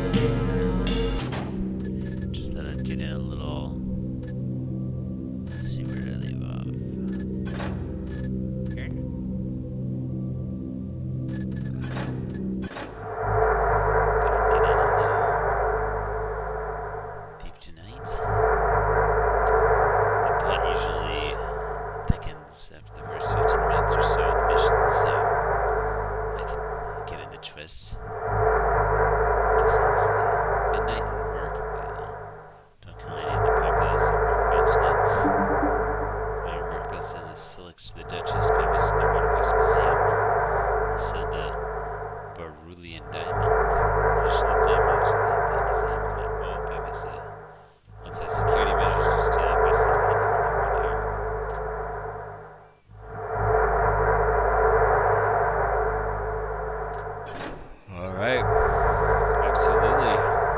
Just thought I'd get in a little. Let's see, where did I leave off? Here? Thought I'd get in a little deep tonight. The plot usually thickens after the first 15 minutes or so of the mission, so I can get in the twist. Just like midnight in Merkville. Don't kill any of the populace of Merkville tonight. Later, Merkville send the Silix to the Duchess, Pebbles to the Watercoast Museum, and sell the Barulian Diamond. Additional diamonds in the museum is not well, Pebbles. Once has security measures to steal up, but it's pending with the window. Alright. Absolutely.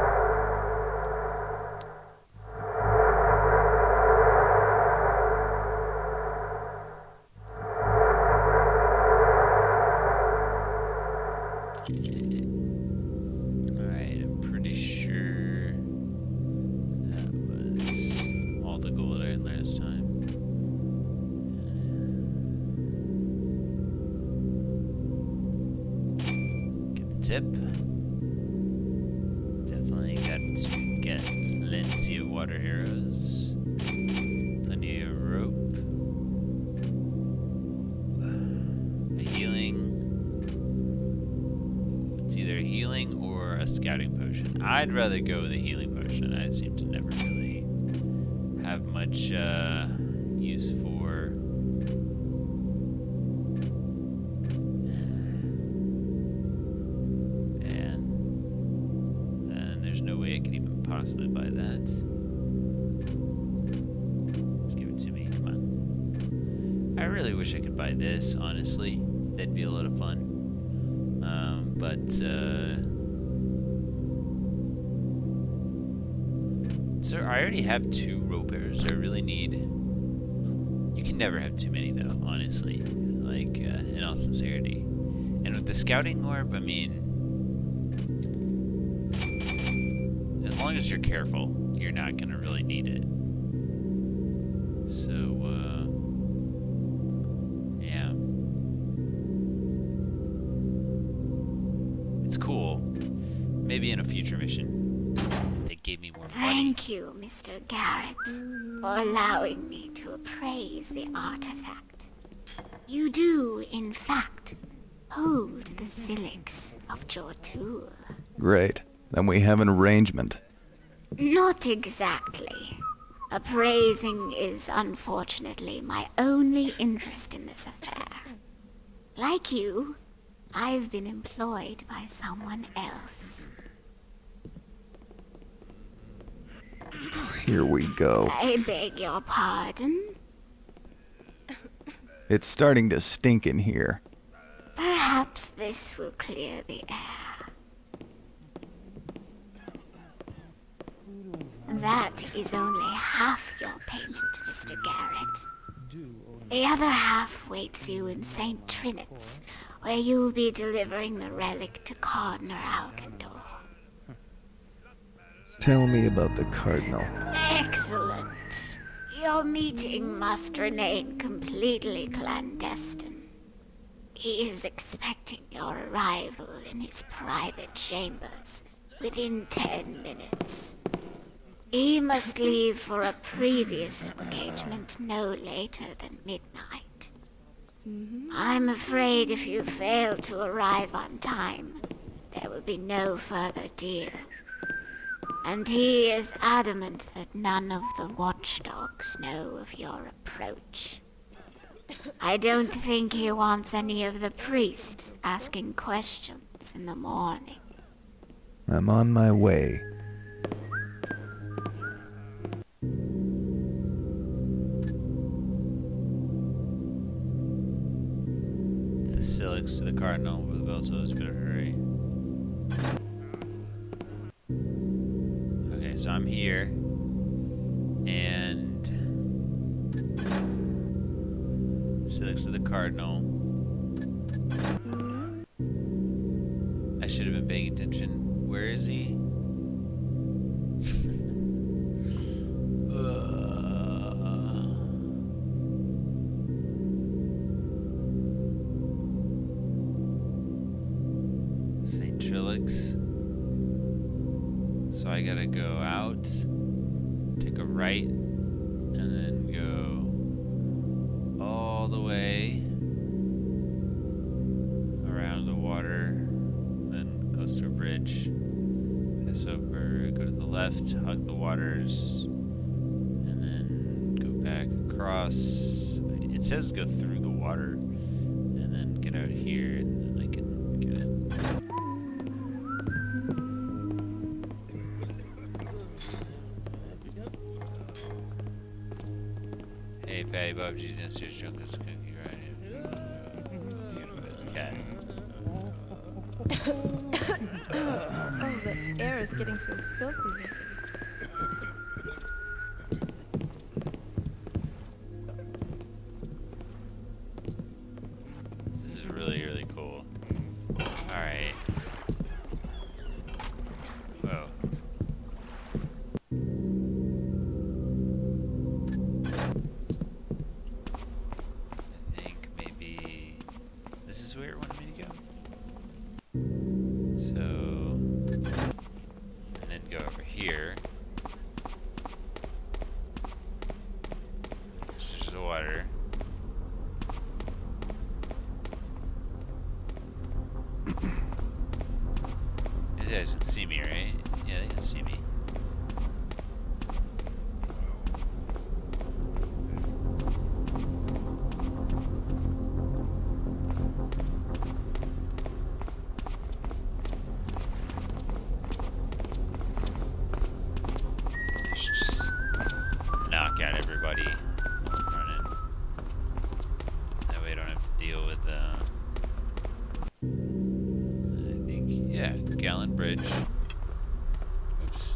Alright, I'm pretty sure that was all the gold I had last time. Get the tip. Definitely got to get plenty of water arrows. Plenty of rope. A healing. It's either a healing or a scouting potion. I'd rather go with a healing potion. I seem to never really have much use for. And then there's no way I could even possibly buy that. Just give it to me, come on. I really wish I could buy this, honestly. That'd be a lot of fun. So I already have 2 rope arrows. I really need. You can never have too many, though, honestly. Like, in all sincerity. And with the scouting orb, I mean, as long as you're careful, you're not gonna really need it. So, yeah. It's cool. Maybe in a future mission. If they gave me more money. Thank you, Mr. Garrett, for allowing me to appraise the artifact. You do, in fact, hold the Silix of Jortul. Great. Then we have an arrangement. Not exactly. Appraising is unfortunately my only interest in this affair. Like you, I've been employed by someone else. Here we go. I beg your pardon? It's starting to stink in here. Perhaps this will clear the air. That is only half your payment, Mr. Garrett. The other half waits you in St. Trinit's, where you'll be delivering the relic to Cardinal Alcandor. Tell me about the Cardinal. Excellent. Your meeting must remain completely clandestine. He is expecting your arrival in his private chambers within 10 minutes. He must leave for a previous engagement no later than midnight. I'm afraid if you fail to arrive on time, there will be no further deal. And he is adamant that none of the watchdogs know of your approach. I don't think he wants any of the priests asking questions in the morning. I'm on my way. The Silix to the Cardinal with the bell, so it's better hurry. Okay, so I'm here, and Silix to the Cardinal. I should have been paying attention. Where is he? relics. So I gotta go out, take a right, and then go all the way around the water, then close to a bridge, pass over, go to the left, hug the waters, and then go back across. It says go through the water, and then get out here, and then I can get it. Hey, Patty Bob, Jesus, downstairs, drunk as a cookie, right? Cat. Oh, the air is getting so filthy looking. This is really, really cool. Alright. Whoa. I think maybe this is where it wanted me to go. So, and then go over here. This is the water. You guys can see me, right? Yeah, they can see me. I should just knock out everybody running. That way I don't have to deal with I think, yeah, Gallon Bridge. Oops.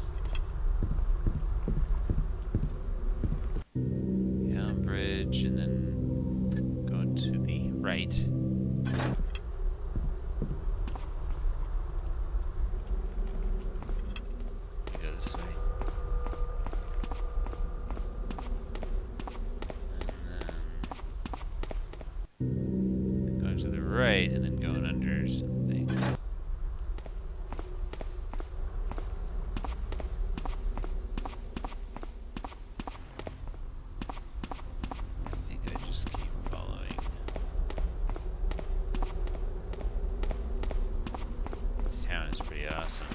Gallon Bridge, and then going to the right. Go this way. And then going to the right, and then going under some things. I think I just keep following. This town is pretty awesome.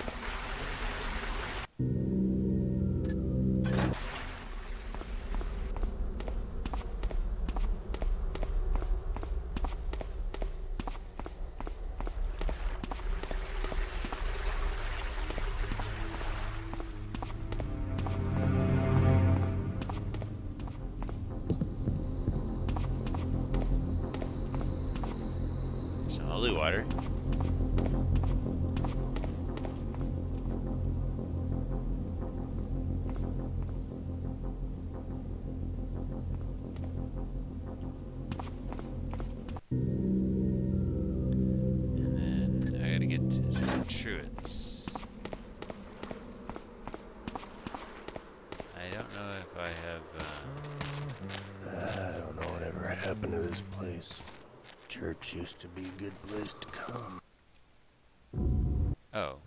Some holy water. And then I gotta get to the Truants. I don't know if I have, I don't know whatever happened to this place. Church used to be a good place to come. oh.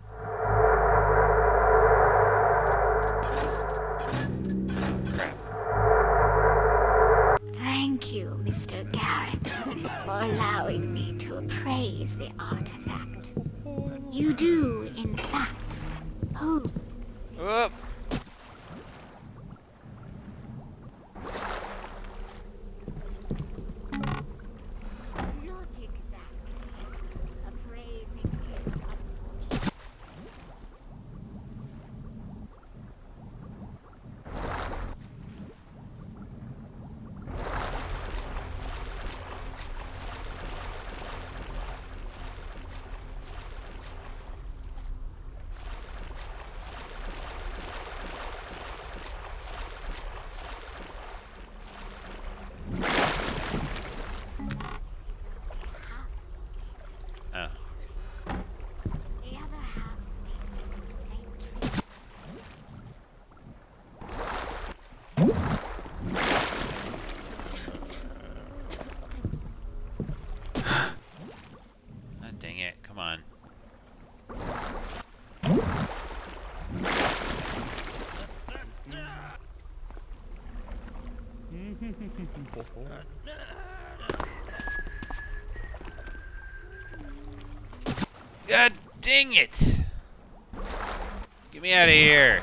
Crap. Thank you, Mr. Garrett, for allowing me to appraise the artifact. You do, in fact, hold Whoop. not exactly appraising his unfortunate. God dang it! Get me out of here!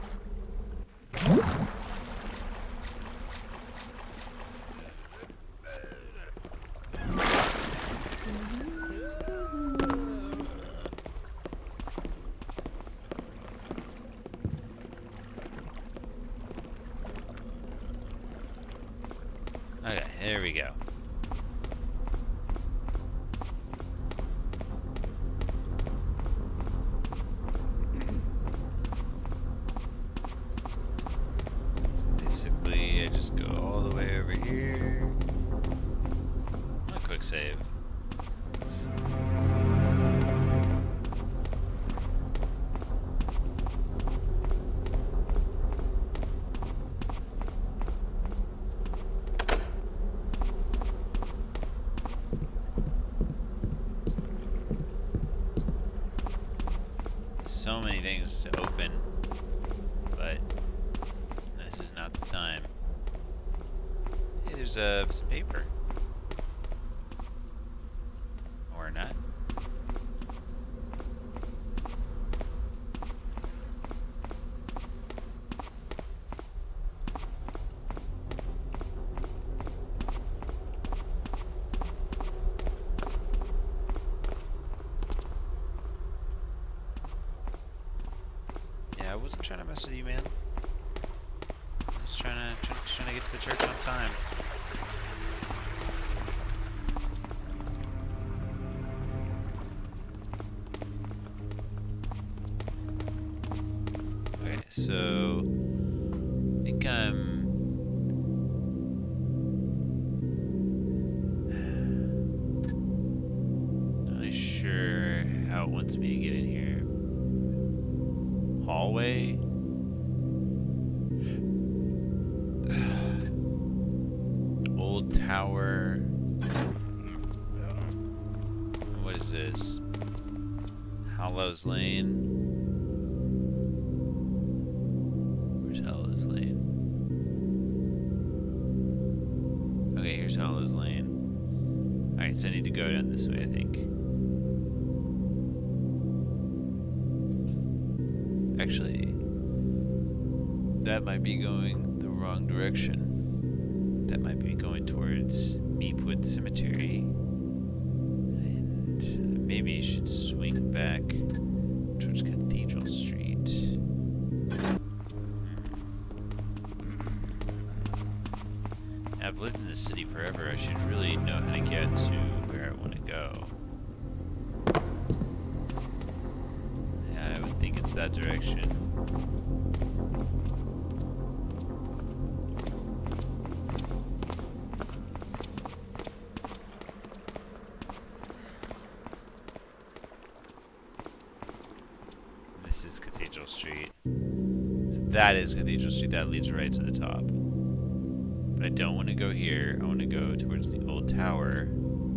Okay, there we go. Basically, I just go all the way over here. A quick save. So many things to open, but this is not the time. Hey, there's some paper. Or not. I wasn't trying to mess with you, man. I was trying to get to the church on time. Okay, so I think I'm not really sure how it wants me to get in here. Hallway. Old tower. What is this? Hallows Lane. Where's Hallows Lane? Okay, here's Hallows Lane. Alright, so I need to go down this way, I think. Actually, that might be going the wrong direction. That might be going towards Meepwood Cemetery. And maybe you should swing back towards Cathedral Street. I've lived in this city forever. I should really know how to get to where I want to go. I would think it's that direction. This is Cathedral Street. So that is Cathedral Street. That leads right to the top. But I don't want to go here. I want to go towards the old tower.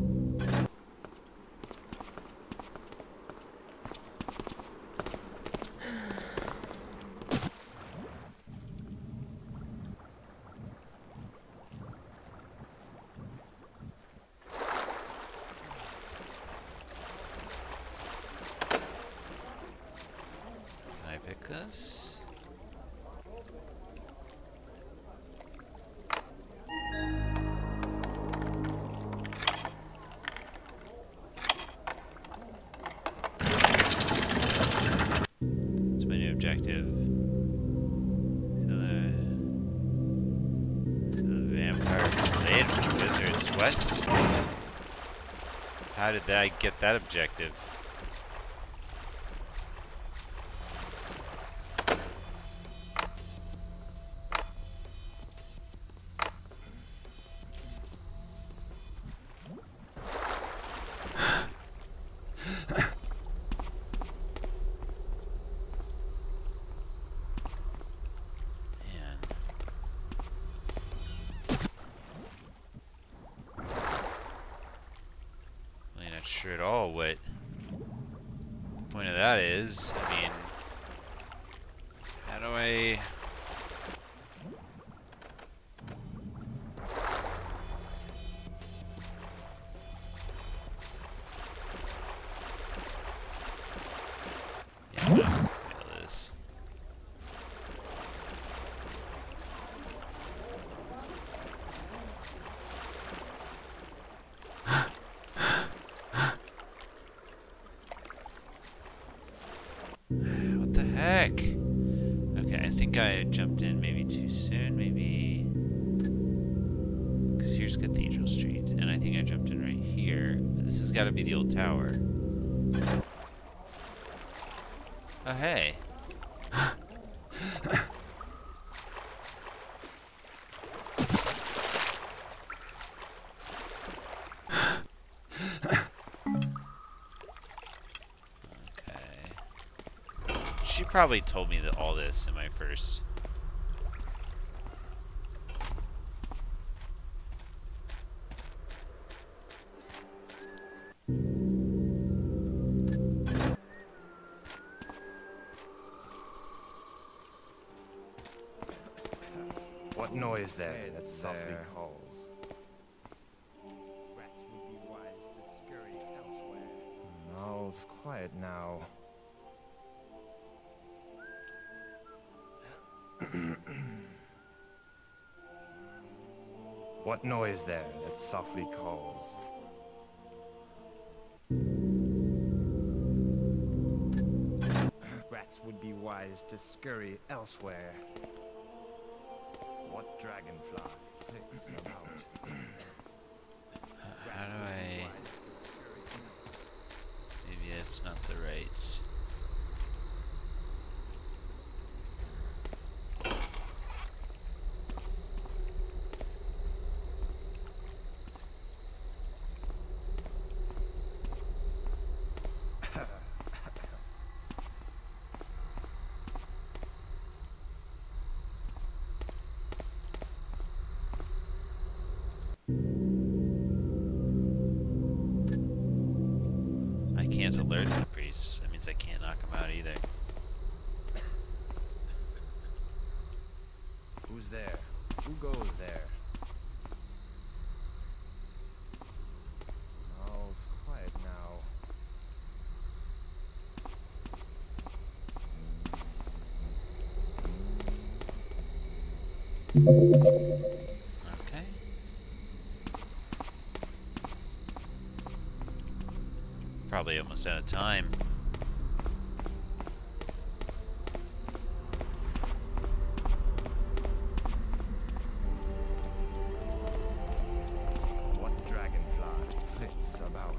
This. That's my new objective. So the vampire blade from wizards. What? How did I get that objective? Not sure at all what the point of that is. I mean, how do I... Fail this. What the heck? Okay, I think I jumped in maybe too soon, maybe... Because here's Cathedral Street, and I think I jumped in right here. This has got to be the old tower. Oh, hey. She probably told me that all this in my first... What noise there that softly calls? Rats would be wise to scurry elsewhere. All's quiet now. What noise there that softly calls? Rats would be wise to scurry elsewhere. What dragonfly flits about? How do I... Maybe it's not the right... I can't alert the priests. That means I can't knock them out either. Who's there? Who goes there? All's quiet now. Okay. Probably almost out of time. What dragonfly flits about?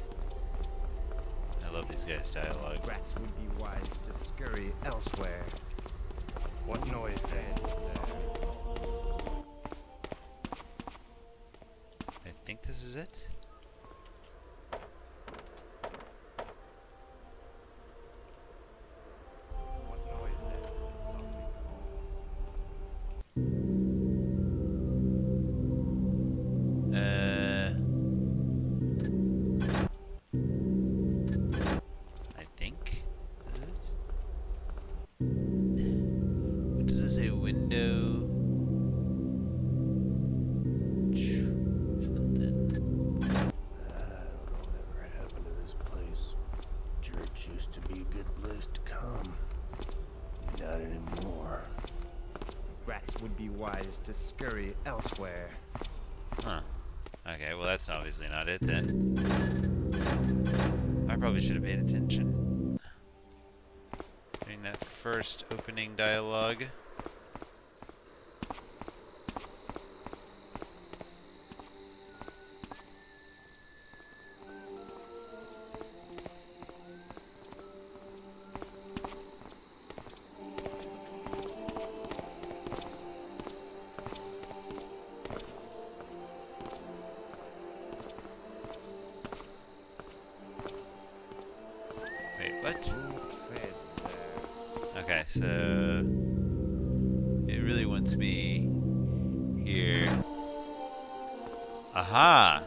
I love these guys' dialogue. Rats would be wise to scurry elsewhere. What noise there? I think this is it. What noise there that softly I think. Is it? What does it say? Window. Something. Whatever happened to this place? Church used to be a good place to come. Not anymore. Rats would be wise to scurry elsewhere. Huh. Okay, well that's obviously not it then. I probably should have paid attention during that first opening dialogue. Wait, what? tread there? Okay, so it really wants me here. Aha!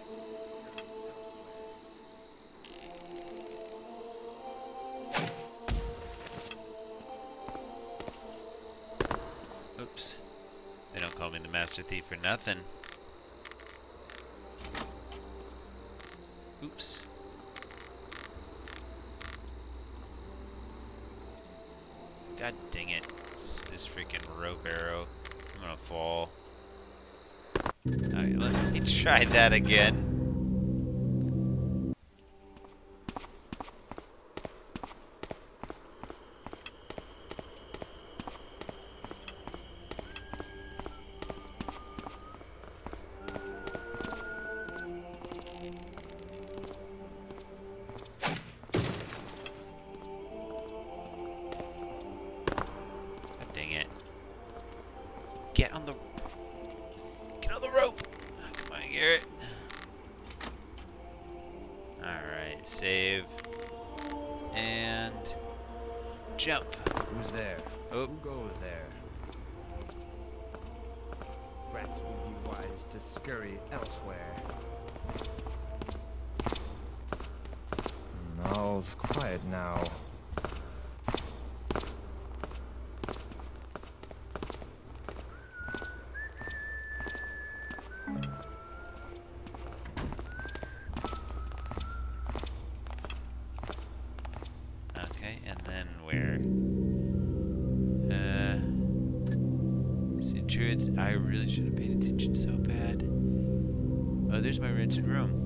Oops. They don't call me the Master Thief for nothing. Oops. God dang it. This freaking rope arrow. I'm gonna fall. Alright, let me try that again. Get on the rope. Oh, come on, Garrett. Alright, save. And jump. Who's there? Oh. Who goes there? Rats would be wise to scurry elsewhere. All's quiet now. Okay, and then where? See, Druids, I really should have paid attention so bad. Oh, there's my rented room.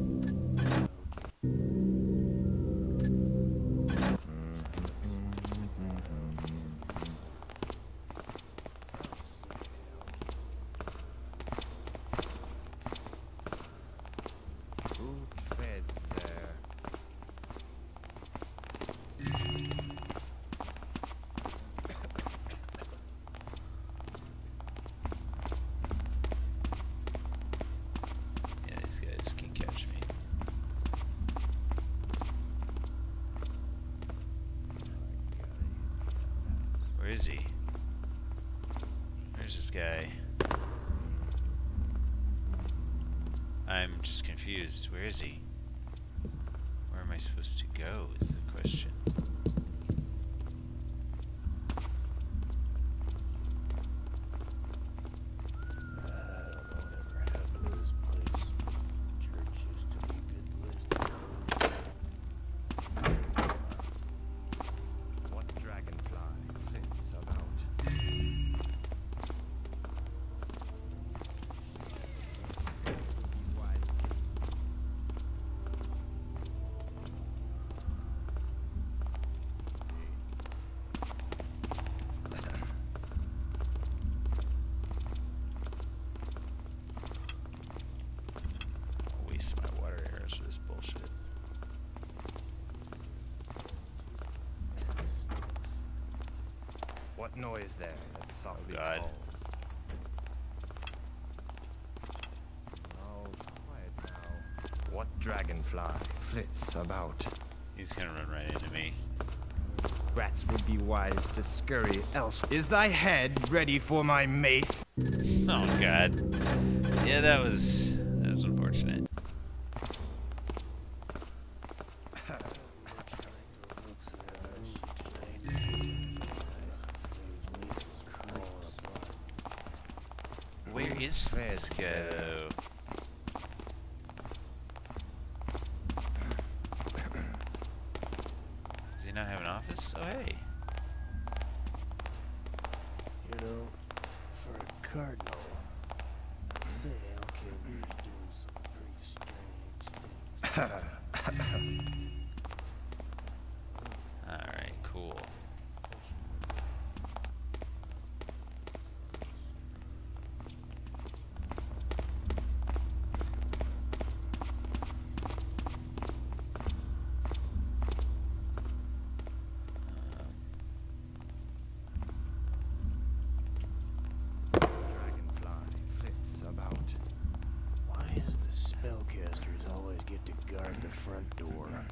Who fed there? Yeah, these guys can catch me. Where is he? Where's this guy? I'm just confused. Where is he? Where am I supposed to go is the question. I don't know whatever happened to this place. Church used to be a good place to come. What dragonfly flits about? Wise. I'll waste my water arrows for this bullshit. What noise there that softly God. calls? All's quiet now. What dragonfly flits about? He's gonna run right into me. Rats would be wise to scurry elsewhere. Is thy head ready for my mace? Oh god. Yeah, that was unfortunate. Where is this guy though? Does he not have an office? Oh hey. You know, for a cardinal, I'd say Elkin was doing some pretty strange things. Alright, cool. Dragonfly flits about. Why does the spellcasters always get to guard the front door?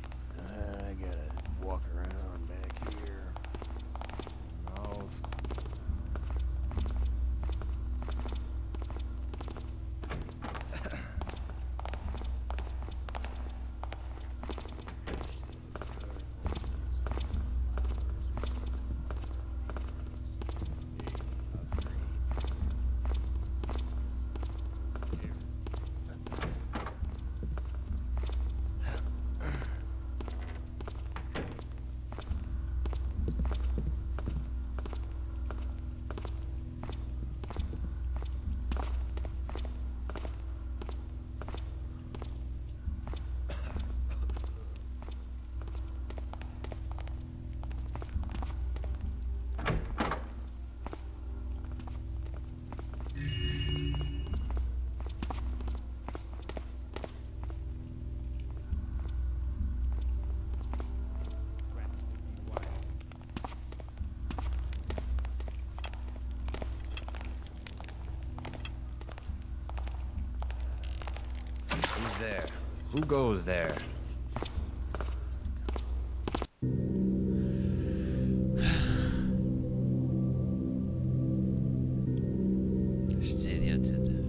Who goes there? I should say the outside the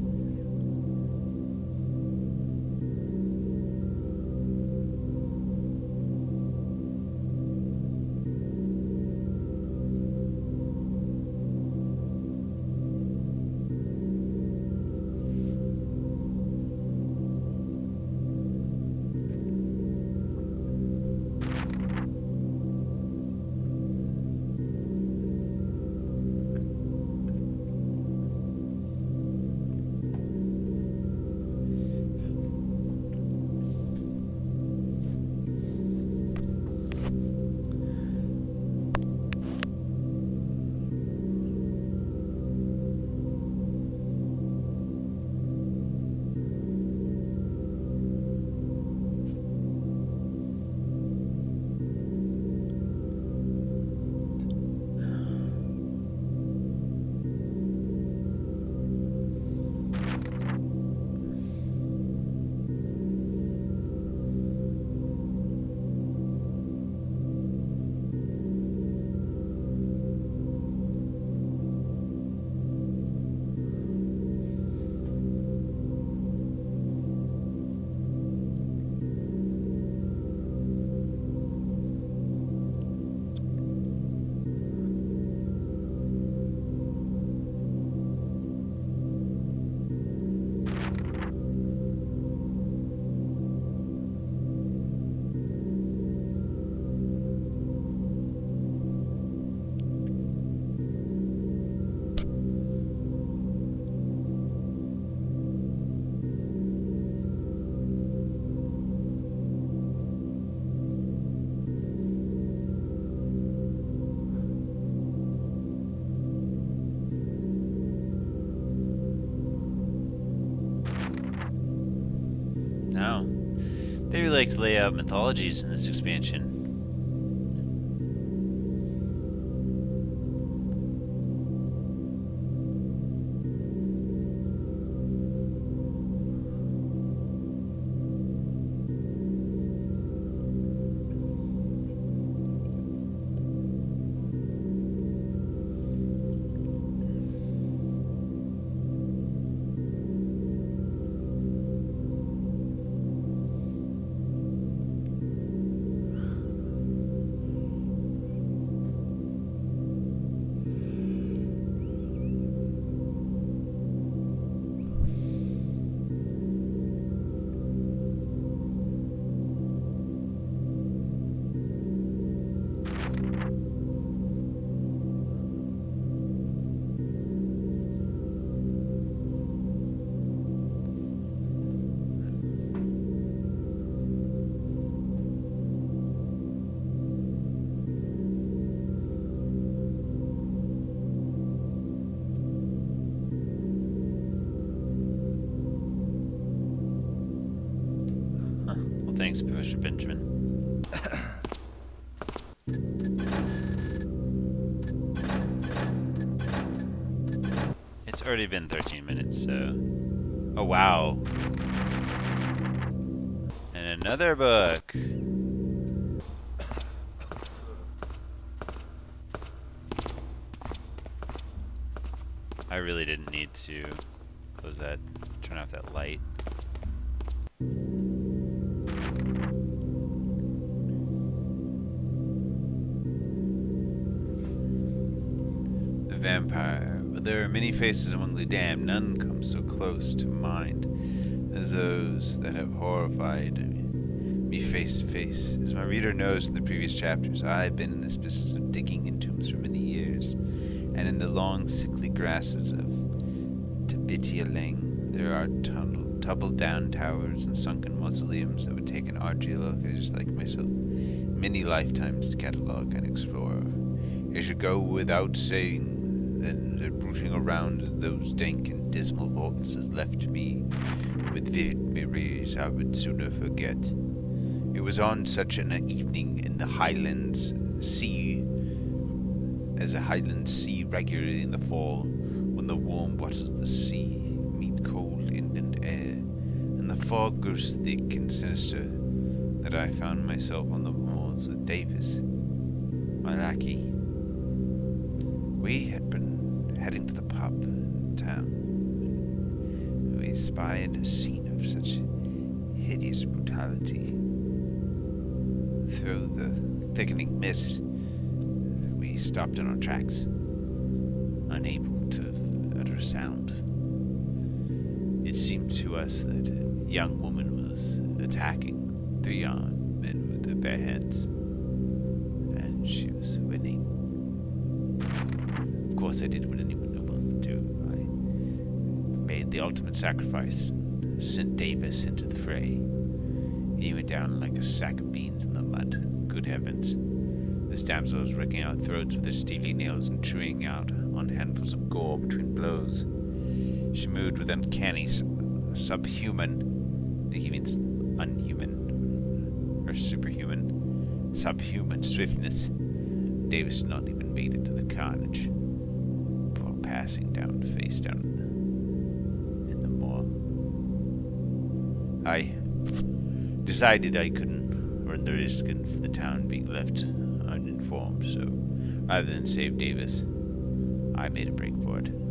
No. They really like to lay out mythologies in this expansion. Thanks, Professor Benjamin. It's already been 13 minutes, so... Oh, wow. And another book. I really didn't need to close that, turn off that light. Vampire, but there are many faces among the damned, none come so close to mind as those that have horrified me face to face. As my reader knows from the previous chapters, I have been in this business of digging in tombs for many years, and in the long sickly grasses of Tabitialing there are tumbled down towers and sunken mausoleums that would take an archaeologist like myself many lifetimes to catalog and explore. It should go without saying that rooting around those dank and dismal vaults has left me with vivid memories I would sooner forget. It was on such an evening in the Highlands Sea, as a Highland sea regularly in the fall, when the warm waters of the sea meet cold inland air, and the fog grew thick and sinister that I found myself on the moors with Davis, my lackey. We had been heading to the pub in town when we spied a scene of such hideous brutality. Through the thickening mist, we stopped in our tracks, unable to utter a sound. It seemed to us that a young woman was attacking 3 armed men with their bare hands, and she was winning. Of course, I did what anyone would do. I made the ultimate sacrifice, sent Davis into the fray. He went down like a sack of beans in the mud. Good heavens. This damsel was ripping out throats with her steely nails and chewing out on handfuls of gore between blows. She moved with uncanny, subhuman, I think he means unhuman, or superhuman, subhuman swiftness. Davis not even made it to the carnage, before passing down face down in the moor. I decided I couldn't run the risk for the town being left uninformed, so rather than save Davis, I made a break for it.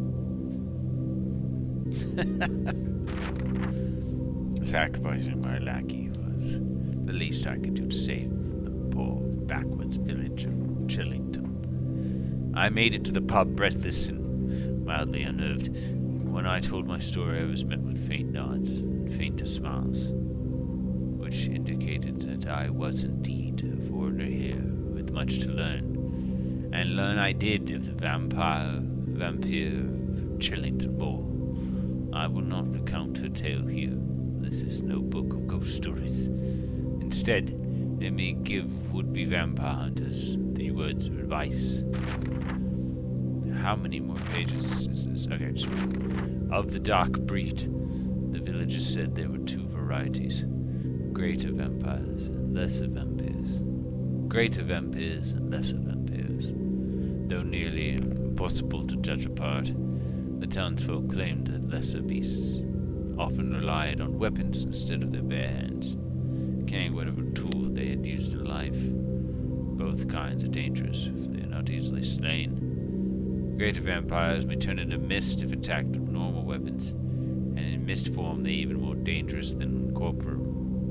Sacrificing my lackey was the least I could do to save the poor backwoods village of Chillington. I made it to the pub breathless and mildly unnerved. When I told my story, I was met with faint nods and fainter smiles, which indicated that I was indeed a foreigner here with much to learn. And learn I did of the vampire of Chillington Ball. I will not recount her tale here. This is no book of ghost stories. Instead, let me give would-be vampire hunters 3 words of advice. How many more pages is this? Okay, just of the dark breed. The villagers said there were 2 varieties. Greater vampires and lesser vampires. Greater vampires and lesser vampires. Though nearly impossible to judge apart, the townsfolk claimed that lesser beasts often relied on weapons instead of their bare hands, carrying whatever tool they had used in life. Both kinds are dangerous if they are not easily slain. Greater vampires may turn into mist if attacked with normal weapons, and in mist form they are even more dangerous than corporeal.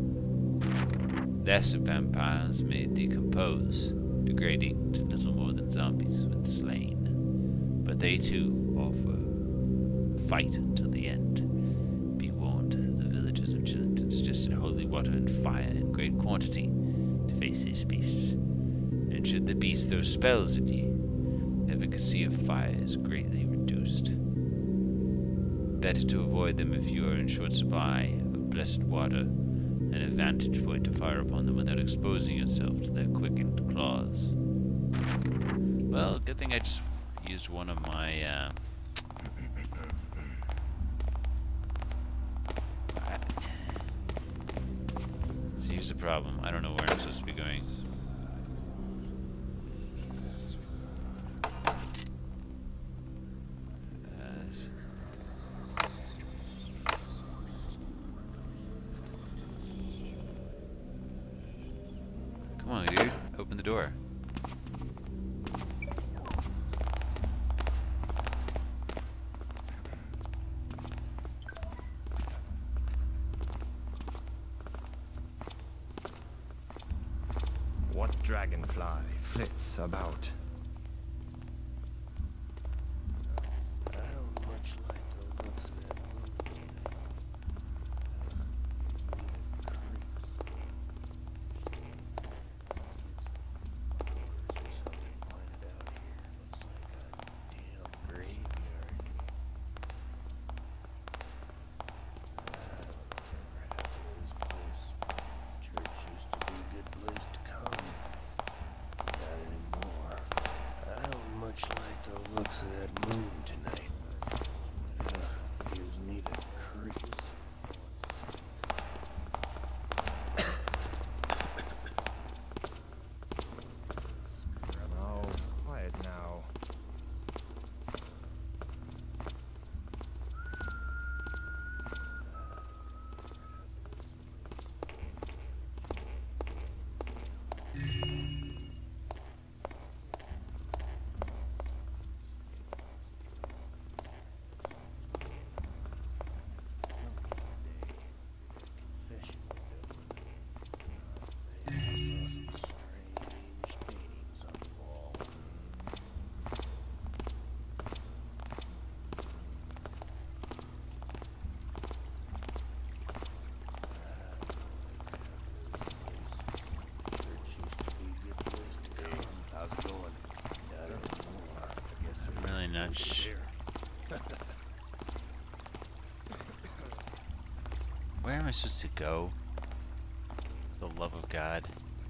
Lesser vampires may decompose, degrading to little more than zombies when slain, but they too offer fight until the end. Be warned, the villagers of Chillington suggested holy water and fire in great quantity to face these beasts, and should the beasts throw spells at ye, the efficacy of fire is greatly reduced. Better to avoid them if you are in short supply of blessed water, and a vantage point to fire upon them without exposing yourself to their quickened claws. Well, good thing I just used one of my, so here's the problem. I don't know where I'm supposed to be going. Come on, dude. Open the door. What dragonfly flits about? I don't much like the looks of that moon. Creeps. Or something pointed out here. Looks like a damn graveyard. I don't remember half of this place. Church used to be a good place to come. Not anymore. I don't much like the looks of that moon tonight. Gives me the creeps. Oh, quiet now. much. Where am I supposed to go? For the love of God.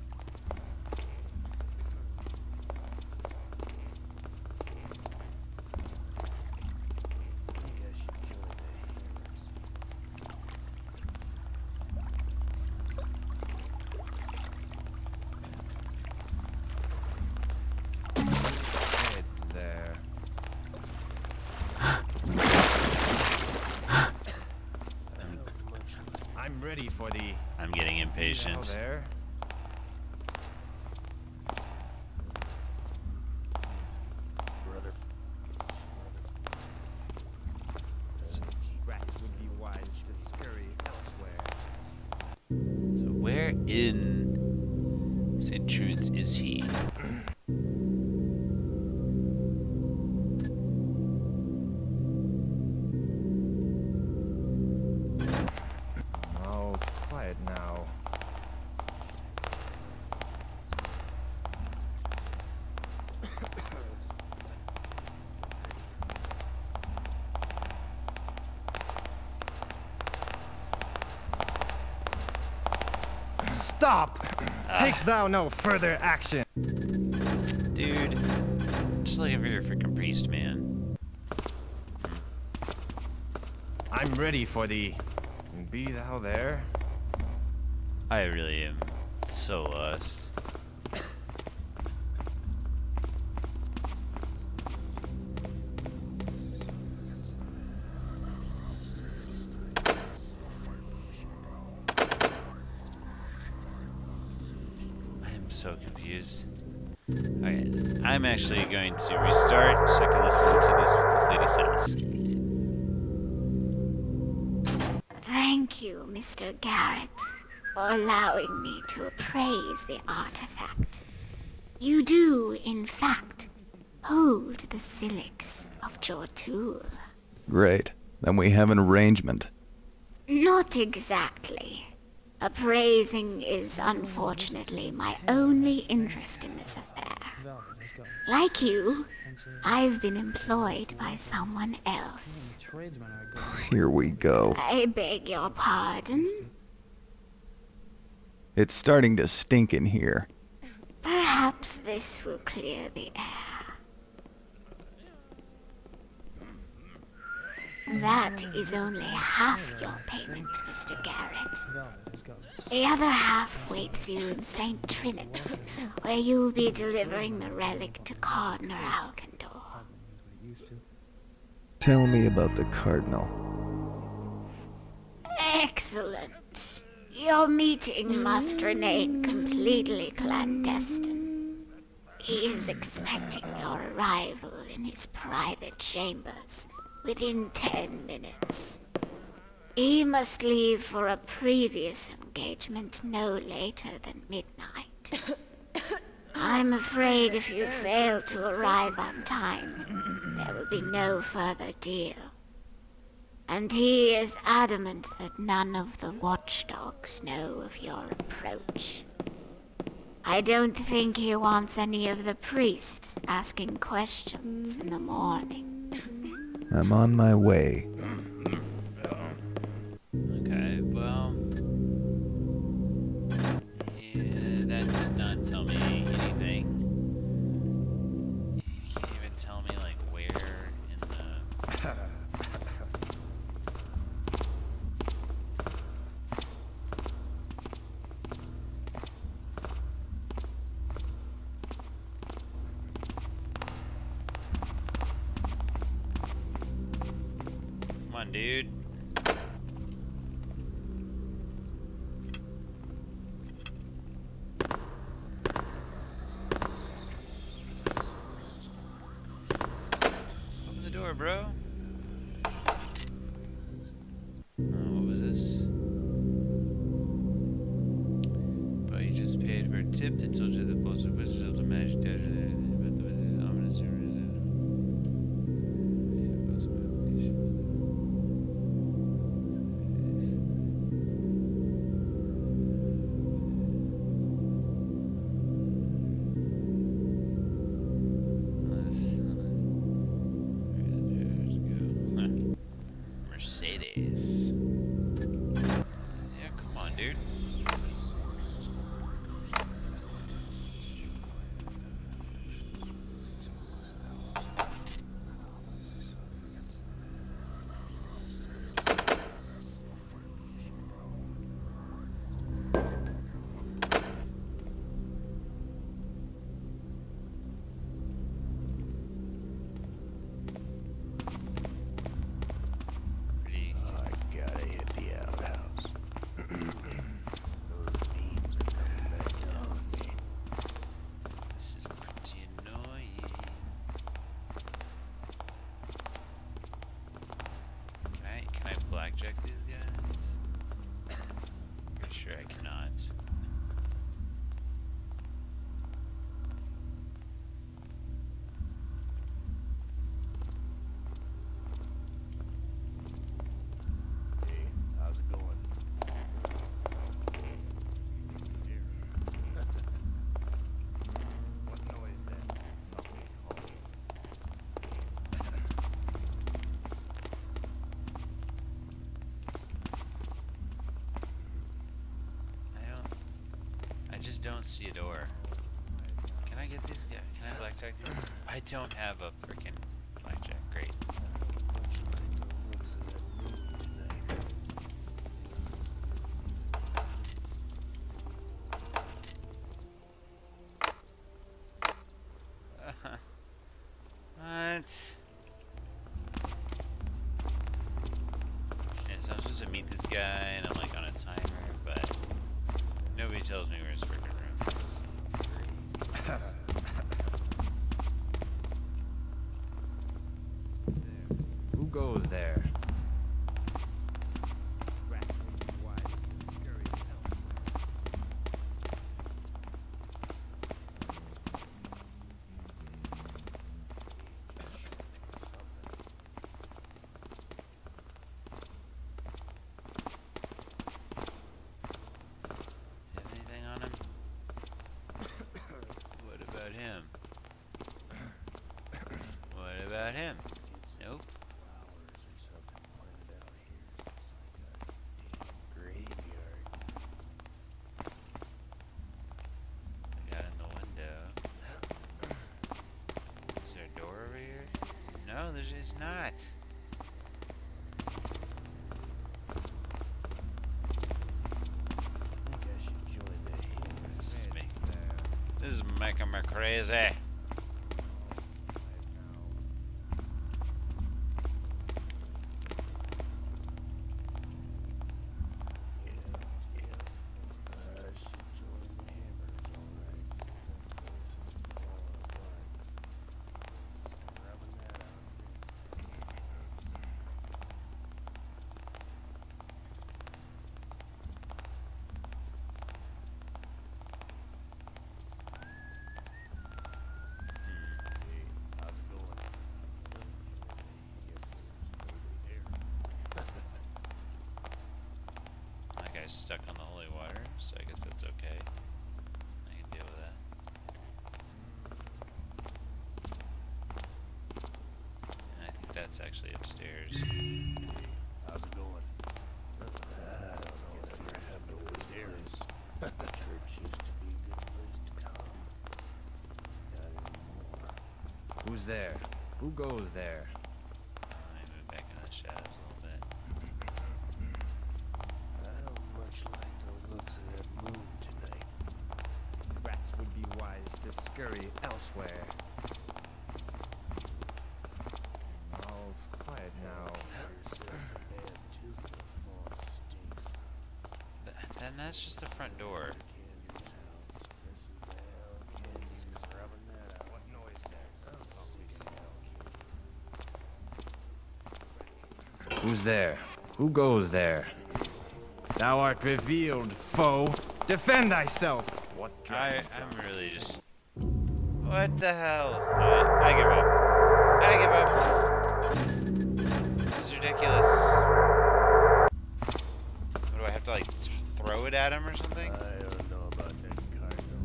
I think I should join the Hammers. Head there. I don't much like I'm ready for the. I'm getting Now impatient. there. brother. Rats would be wise to scurry elsewhere. So where in St. Trude's is he? Oh, it's quiet now. Stop! Take thou no further action. Dude, just looking for your freaking priest, man. I'm ready for the. Be thou there? I really am so lost. I am so confused. Okay, I'm actually going to restart so I can listen to this lady sounds. Thank you, Mr. Garrett, for allowing me to appraise the artifact. You do, in fact, hold the Silix of Jortul. Great. Then we have an arrangement. Not exactly. Appraising is unfortunately my only interest in this affair. Like you, I've been employed by someone else. Here we go. I beg your pardon? It's starting to stink in here. Perhaps this will clear the air. That is only half your payment, Mr. Garrett. The other half waits you in St. Trinit's, where you'll be delivering the relic to Cardinal Alcandor. Tell me about the Cardinal. Excellent. Your meeting must remain completely clandestine. He is expecting your arrival in his private chambers within 10 minutes. He must leave for a previous engagement no later than midnight. I'm afraid if you fail to arrive on time, there will be no further deal. And he is adamant that none of the watchdogs know of your approach. I don't think he wants any of the priests asking questions in the morning. I'm on my way. Okay, well... Yeah, that did not tell me anything. You can't even tell me, like, where in the... Come on, dude. Open the door, bro. What was this? But you just paid for a tip that told you the postal wizards of magic dash but the wizard's ominous just don't see a door. Can I get these guys? Can I blackjack these? I don't have a freaking blackjack. Great. Much like the looks of that moon tonight. What? Yeah, so I'm supposed to meet this guy, and I'm like on a timer, but nobody tells me where his freaking room is. Who goes there? Rats would be wise to scurry elsewhere. Do you have anything on him? What about him? What about him? Nope. Flowers or something planted out here. It's like a damn graveyard. I got in the window. Is there a door over here? No, there's just not. I think I should join the Hammers. This is me. This is making me crazy. Yeah. I should join the Hammers, alright. This place is falling apart. Scrubbing that out. Hey, how's it going? That guy's stuck on the holy water, so I guess that's okay. I can deal with that. And I think that's actually upstairs. How's it going? I don't know whatever happened to this place. Church used to be a good place to come. Not anymore. Who's there? Who goes there? Let me move back into the shadows a little bit. I don't much like the looks of that moon tonight. Rats would be wise to scurry elsewhere. All's quiet now. Yourself a man too, the fall stinks. Then that's just the front door. Candy's house. This is the hell candy. Scrubbing that out. What noise next? Sick hell candy. Who's there? Who goes there? Thou art revealed, foe. Defend thyself. What I'm really just. What the hell? I give up. I give up. This is ridiculous. What do I have to like throw it at him or something? I don't know about that cardinal.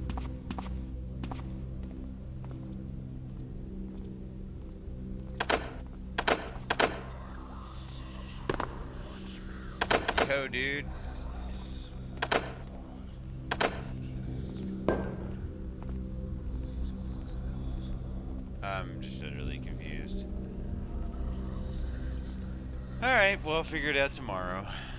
Yo, dude. I'm just utterly confused. Alright, well, I'll figure it out tomorrow.